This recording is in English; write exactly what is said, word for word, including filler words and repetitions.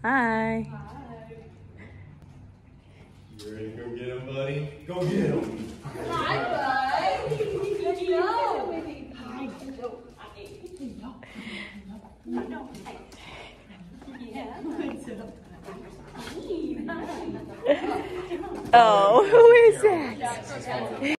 Hi. You ready to go get him, buddy? Go get him. Hi, bud. Let's go. Hi. No. No. Yeah. Oh, who is that?